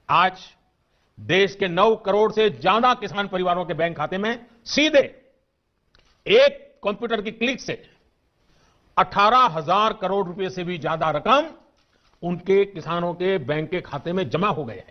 आज देश के 9 करोड़ से ज्यादा किसान परिवारों के बैंक खाते में सीधे एक कंप्यूटर की क्लिक से 18,000 करोड़ रुपए से भी ज्यादा रकम उनके किसानों के बैंक के खाते में जमा हो गए हैं।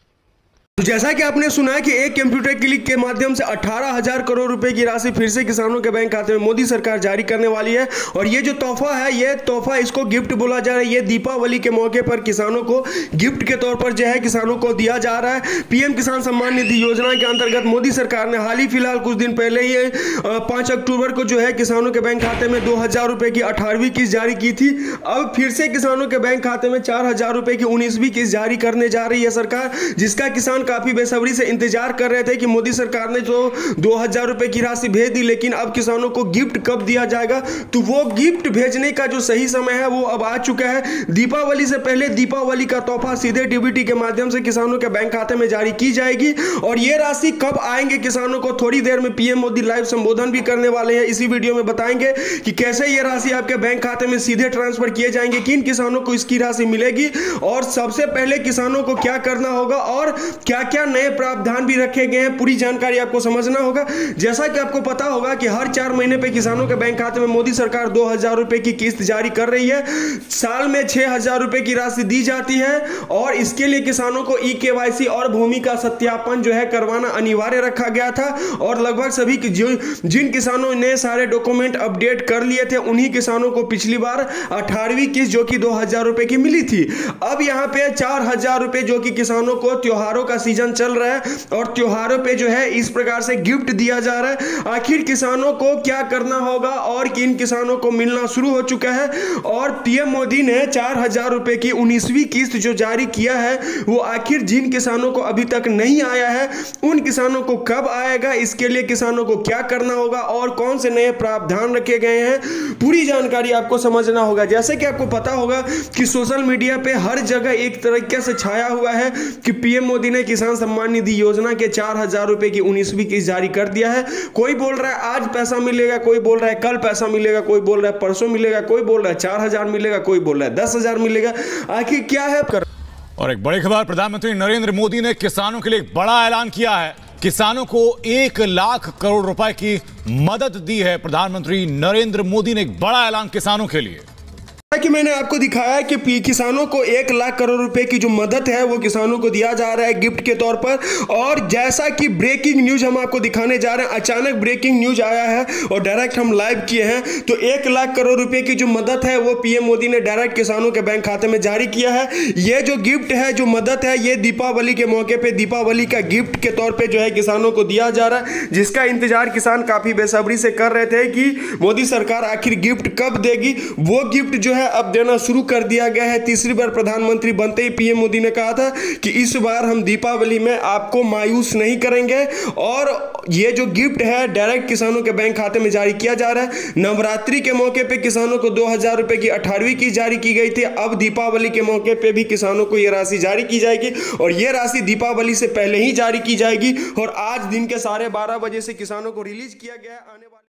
तो जैसा कि आपने सुना है कि एक कंप्यूटर क्लिक के माध्यम से 18,000 करोड़ रुपए की राशि फिर से किसानों के बैंक खाते में मोदी सरकार जारी करने वाली है। और ये जो तोहफा है, ये तोहफा इसको गिफ्ट बोला जा रहा है। ये दीपावली के मौके पर किसानों को गिफ्ट के तौर पर जो है किसानों को दिया जा रहा है। पीएम किसान सम्मान निधि योजना के अंतर्गत मोदी सरकार ने हाल ही फिलहाल कुछ दिन पहले ही 5 अक्टूबर को जो है किसानों के बैंक खाते में 2,000 रुपए की 18वीं किस्त जारी की थी। अब फिर से किसानों के बैंक खाते में 4,000 रुपए की 19वीं किस्त जारी करने जा रही है सरकार, जिसका किसान काफी बेसब्री से इंतजार कर रहे थे कि मोदी सरकार ने जो 2,000 रुपए की राशि भेज दी, लेकिन अब किसानों को गिफ्ट कब दिया जाएगा। तो वो गिफ्ट भेजने का जो सही समय है वो अब आ चुका है। दीपावली से पहले दीपावली का तोहफा सीधे डीबीटी के माध्यम से किसानों के बैंक खाते में जारी की जाएगी। और ये राशि कब आएंगे किसानों को, थोड़ी देर में पीएम मोदी लाइव संबोधन भी करने वाले हैं। इसी वीडियो में बताएंगे कि कैसे ये राशि आपके बैंक खाते में सीधे ट्रांसफर किए जाएंगे, किन किसानों को इसकी राशि मिलेगी और सबसे पहले किसानों को क्या करना होगा और क्या क्या नए प्रावधान भी रखे गए हैं, पूरी जानकारी आपको समझना होगा। जैसा कि आपको पता होगा कि हर 4 महीने पे किसानों के बैंक खाते में मोदी सरकार 2,000 रुपए की किस्त जारी कर रही है। साल में 6,000 रुपए की राशि दी जाती है और इसके लिए किसानों को ई-केवाईसी और भूमि का सत्यापन जो है करवाना अनिवार्य रखा गया था। और लगभग सभी जिन किसानों ने सारे डॉक्यूमेंट अपडेट कर लिए थे, उन्हीं किसानों को पिछली बार 18वीं किस्त जो कि 2,000 रुपए की मिली थी। अब यहां पे 4,000 रुपए जो कि किसानों को त्योहारों का सीजन चल रहा है और त्योहारों पे जो है इस प्रकार से गिफ्ट दिया जा रहा है। आखिर किसानों को क्या करना होगा और किन किसानों को मिलना शुरू हो चुका है। और पीएम मोदी ने 4,000 रुपए की 19वीं किस्त जो जारी किया है, वो आखिर जिन किसानों को अभी तक नहीं आया है उन किसानों को कब आएगा, इसके लिए किसानों को क्या करना होगा और कौन से नए प्रावधान रखे गए हैं, पूरी जानकारी आपको समझना होगा। जैसे कि आपको पता होगा कि सोशल मीडिया पे हर जगह एक तरीके से छाया हुआ है कि पीएम मोदी ने किसान सम्मान निधि योजना के 4,000 रुपए की 19वीं किस्त जारी कर दिया है। कोई बोल रहा है आज पैसा मिलेगा, कोई बोल रहा है कल पैसा मिलेगा, कोई बोल रहा है परसों मिलेगा, कोई बोल रहा है 4,000 मिलेगा, कोई बोल रहा है 10,000 मिलेगा। आखिर क्या है। और एक बड़ी खबर, प्रधानमंत्री नरेंद्र मोदी ने किसानों के लिए एक बड़ा ऐलान किया है। किसानों को 1 लाख करोड़ रुपए की मदद दी है। प्रधानमंत्री नरेंद्र मोदी ने एक बड़ा ऐलान किसानों के लिए कि मैंने आपको दिखाया कि किसानों को 1 लाख करोड़ रुपए की जो मदद है वो किसानों को दिया जा रहा है गिफ्ट के तौर पर। और जैसा कि ब्रेकिंग न्यूज हम आपको दिखाने जा रहे हैं, अचानक ब्रेकिंग न्यूज आया है और डायरेक्ट हम लाइव किए हैं। तो 1 लाख करोड़ रुपए की जो मदद है वो पीएम मोदी ने डायरेक्ट किसानों के बैंक खाते में जारी किया है। ये जो गिफ्ट है, जो मदद है, ये दीपावली के मौके पर दीपावली का गिफ्ट के तौर पर जो है किसानों को दिया जा रहा है, जिसका इंतजार किसान काफी बेसब्री से कर रहे थे कि मोदी सरकार आखिर गिफ्ट कब देगी। वो गिफ्ट जो है अब देना शुरू कर दिया गया है। तीसरी बार प्रधानमंत्री बनते ही पीएम मोदी ने कहा था कि इस बार हम दीपावली में आपको मायूस नहीं करेंगे। और ये जो गिफ्ट है डायरेक्ट किसानों के बैंक खाते में जारी किया जा रहा है। नवरात्रि के मौके पे किसानों को 2,000 रुपए की 18वीं किस्त जारी की गई थी। अब दीपावली के मौके पे भी किसानों को यह राशि जारी की जाएगी और यह राशि दीपावली से पहले ही जारी की जाएगी। और आज दिन के 12:30 बजे से किसानों को रिलीज किया गया। आने